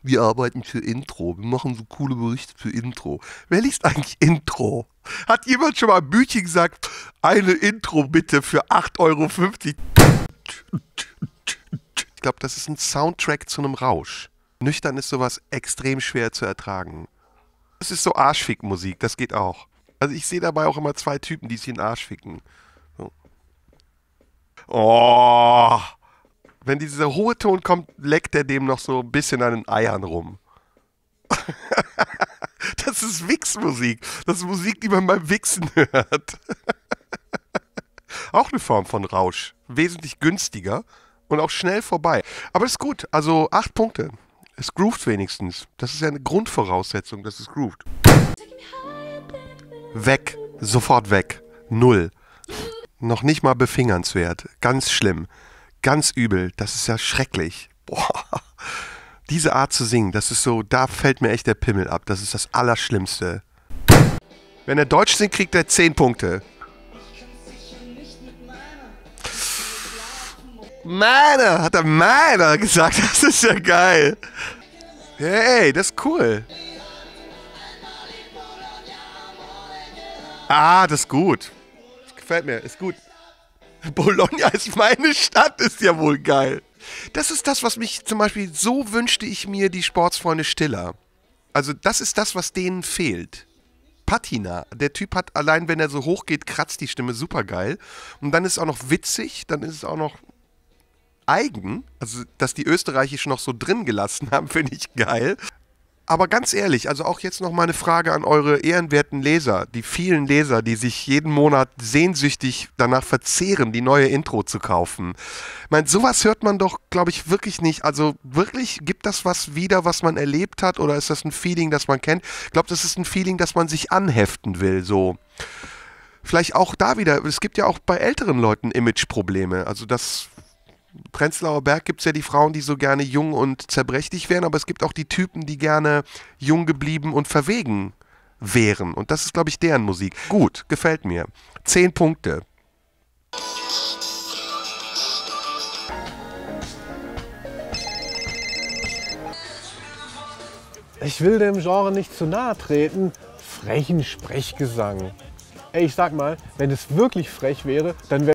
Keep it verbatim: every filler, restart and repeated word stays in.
wir arbeiten für Intro, wir machen so coole Berichte für Intro. Wer liest eigentlich Intro? Hat jemand schon mal ein Büchchen gesagt, eine Intro bitte für acht Euro fünfzig? Ich glaube, das ist ein Soundtrack zu einem Rausch. Nüchtern ist sowas extrem schwer zu ertragen. Das ist so Arschfick-Musik, das geht auch. Also ich sehe dabei auch immer zwei Typen, die sich in den Arsch ficken. So. Oh, wenn dieser hohe Ton kommt, leckt er dem noch so ein bisschen an den Eiern rum. Das ist Wichsmusik. Das ist Musik, die man beim Wichsen hört. Auch eine Form von Rausch. Wesentlich günstiger und auch schnell vorbei. Aber ist gut. Also acht Punkte. Es groovt wenigstens. Das ist ja eine Grundvoraussetzung, dass es groovt. Weg. Sofort weg. Null. Noch nicht mal befingernswert. Ganz schlimm. Ganz übel. Das ist ja schrecklich. Boah. Diese Art zu singen, das ist so, da fällt mir echt der Pimmel ab. Das ist das Allerschlimmste. Wenn er Deutsch singt, kriegt er zehn Punkte. Meiner, hat er meiner gesagt. Das ist ja geil. Hey, das ist cool. Ah, das ist gut. Das gefällt mir, ist gut. Bologna ist meine Stadt, ist ja wohl geil. Das ist das, was mich zum Beispiel, so wünschte ich mir die Sportsfreunde Stiller. Also das ist das, was denen fehlt. Patina, der Typ hat allein, wenn er so hoch geht, kratzt die Stimme super geil. Und dann ist es auch noch witzig, dann ist es auch noch eigen. Also, dass die Österreichisch noch so drin gelassen haben, finde ich geil. Aber ganz ehrlich, also auch jetzt noch mal eine Frage an eure ehrenwerten Leser, die vielen Leser, die sich jeden Monat sehnsüchtig danach verzehren, die neue Intro zu kaufen. Ich meine, sowas hört man doch, glaube ich, wirklich nicht. Also wirklich, gibt das was wieder, was man erlebt hat, oder ist das ein Feeling, das man kennt? Ich glaube, das ist ein Feeling, das man sich anheften will, so. Vielleicht auch da wieder, es gibt ja auch bei älteren Leuten Imageprobleme, also das... Prenzlauer Berg gibt es ja die Frauen, die so gerne jung und zerbrechlich wären, aber es gibt auch die Typen, die gerne jung geblieben und verwegen wären. Und das ist, glaube ich, deren Musik. Gut, gefällt mir. Zehn Punkte. Ich will dem Genre nicht zu nahe treten. Frechen Sprechgesang. Ey, ich sag mal, wenn es wirklich frech wäre, dann wäre